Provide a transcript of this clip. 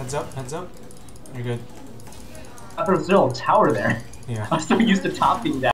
Heads up, heads up. You're good. I thought there was still a tower there. Yeah. I'm so used to topping that.